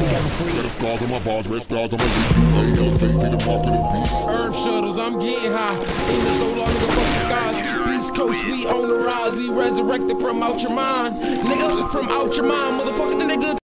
together free. Red scars on my bars, red stars on my beat. Elevate, feed them off in the beast. Herb shuttles, I'm getting high. In the solar, nigga, fuck the skies. East Coast, we on the rise. We resurrected from out your mind. Nigga, from out your mind. Motherfucker, the nigga.